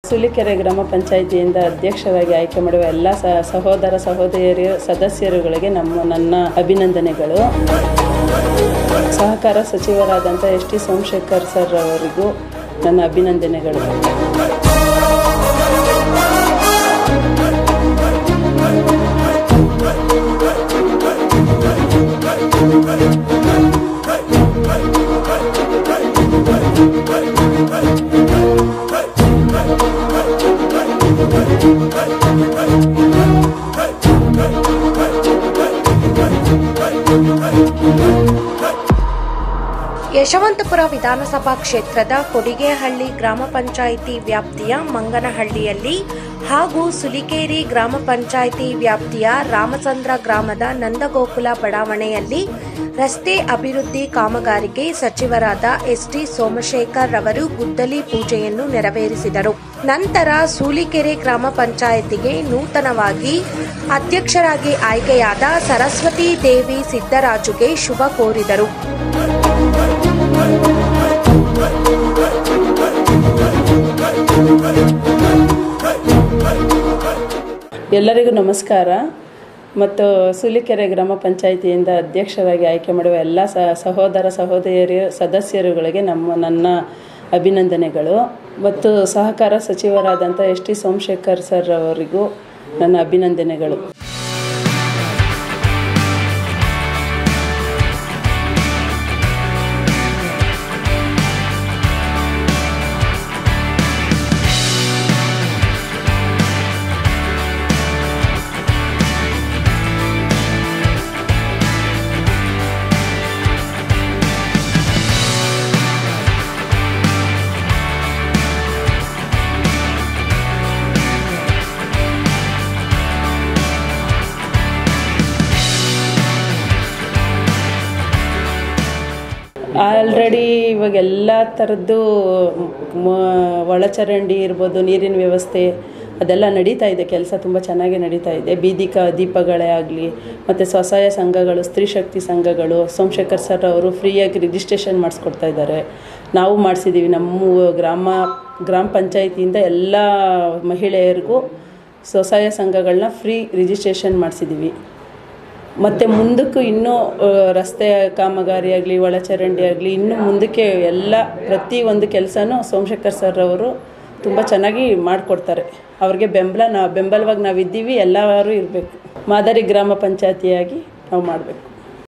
ಸುಲಿಕೆರೆ ಗ್ರಾಮ ಪಂಚಾಯಿತಿಯಿಂದ ಅಧ್ಯಕ್ಷರಾಗಿ ಆಯ್ಕೆ ಮಾಡುವ ಎಲ್ಲ ಸಹೋದರ ಸಹೋದರಿಯರು ಸದಸ್ಯರುಗಳಿಗೆ ನನ್ನ ಅಭಿನಂದನೆಗಳು. ಸಹಕಾರ ಸಚಿವರಾದಂಥ ಎಸ್ ಟಿ ಸೋಮಶೇಖರ್ ಸರ್ ಅವರಿಗೂ ನನ್ನ ಅಭಿನಂದನೆಗಳು. ಯಶವಂತಪುರ ವಿಧಾನಸಭಾ ಕ್ಷೇತ್ರದ ಕೊಡಿಗೆಹಳ್ಳಿ ಗ್ರಾಮ ಪಂಚಾಯಿತಿ ವ್ಯಾಪ್ತಿಯ ಮಂಗನಹಳ್ಳಿಯಲ್ಲಿ ಹಾಗೂ ಸುಲಿಕೇರಿ ಗ್ರಾಮ ಪಂಚಾಯಿತಿ ವ್ಯಾಪ್ತಿಯ ರಾಮಚಂದ್ರ ಗ್ರಾಮದ ನಂದಗೋಕುಲ ಬಡಾವಣೆಯಲ್ಲಿ ರಸ್ತೆ ಅಭಿವೃದ್ಧಿ ಕಾಮಗಾರಿಗೆ ಸಚಿವರಾದ ಎಸ್ ಟಿ ಸೋಮಶೇಖರ್ ರವರು ಗುದ್ದಲಿ ಪೂಜೆಯನ್ನು ನೆರವೇರಿಸಿದರು. ನಂತರ ಸೂಲಿಕೆರೆ ಗ್ರಾಮ ಪಂಚಾಯಿತಿಗೆ ನೂತನವಾಗಿ ಅಧ್ಯಕ್ಷರಾಗಿ ಆಯ್ಕೆಯಾದ ಸರಸ್ವತಿ ದೇವಿ ಸಿದ್ದರಾಜುಗೆ ಶುಭ ಕೋರಿದರು. ಎಲ್ಲರಿಗೂ ನಮಸ್ಕಾರ. ಮತ್ತು ಸುಲಿಕೆರೆ ಗ್ರಾಮ ಪಂಚಾಯಿತಿಯಿಂದ ಅಧ್ಯಕ್ಷರಾಗಿ ಆಯ್ಕೆ ಮಾಡುವ ಎಲ್ಲ ಸಹೋದರ ಸಹೋದರಿಯರು ಸದಸ್ಯರುಗಳಿಗೆ ನನ್ನ ಅಭಿನಂದನೆಗಳು. ಮತ್ತು ಸಹಕಾರ ಸಚಿವರಾದಂಥ ಎಸ್ ಟಿ ಸೋಮಶೇಖರ್ ಸರ್ ಅವರಿಗೂ ನನ್ನ ಅಭಿನಂದನೆಗಳು. ಆಲ್ರೆಡಿ ಇವಾಗ ಎಲ್ಲ ಥರದ್ದು ಒಳಚರಂಡಿ ಇರ್ಬೋದು, ನೀರಿನ ವ್ಯವಸ್ಥೆ ಅದೆಲ್ಲ ನಡೀತಾ ಇದೆ. ಕೆಲಸ ತುಂಬ ಚೆನ್ನಾಗಿ ನಡೀತಾ ಇದೆ. ಬೀದಿ ದೀಪಗಳೇ ಆಗಲಿ, ಮತ್ತು ಸ್ವಸಹಾಯ ಸಂಘಗಳು, ಸ್ತ್ರೀ ಶಕ್ತಿ ಸಂಘಗಳು, ಸೋಮಶೇಖರ್ ಸರ್ ಅವರು ಫ್ರೀಯಾಗಿ ರಿಜಿಸ್ಟ್ರೇಷನ್ ಮಾಡಿಸ್ಕೊಡ್ತಾ ಇದ್ದಾರೆ. ನಾವು ಮಾಡಿಸಿದ್ದೀವಿ. ನಮ್ಮ ಗ್ರಾಮ ಪಂಚಾಯಿತಿಯಿಂದ ಎಲ್ಲ ಮಹಿಳೆಯರಿಗೂ ಸ್ವಸಹಾಯ ಸಂಘಗಳನ್ನ ಫ್ರೀ ರಿಜಿಸ್ಟ್ರೇಷನ್ ಮಾಡಿಸಿದ್ದೀವಿ. ಮತ್ತು ಮುಂದಕ್ಕೂ ಇನ್ನೂ ರಸ್ತೆ ಕಾಮಗಾರಿ ಆಗಲಿ, ಒಳಚರಂಡಿ ಆಗಲಿ, ಇನ್ನೂ ಮುಂದಕ್ಕೆ ಎಲ್ಲ ಪ್ರತಿಯೊಂದು ಕೆಲಸನೂ ಸೋಮಶೇಖರ್ ಸರ್ ಅವರು ತುಂಬ ಚೆನ್ನಾಗಿ ಮಾಡಿಕೊಡ್ತಾರೆ. ಅವ್ರಿಗೆ ಬೆಂಬಲವಾಗಿ ನಾವಿದ್ದೀವಿ. ಎಲ್ಲರೂ ಇರಬೇಕು. ಮಾದರಿ ಗ್ರಾಮ ಪಂಚಾಯಿತಿಯಾಗಿ ನಾವು ಮಾಡಬೇಕು.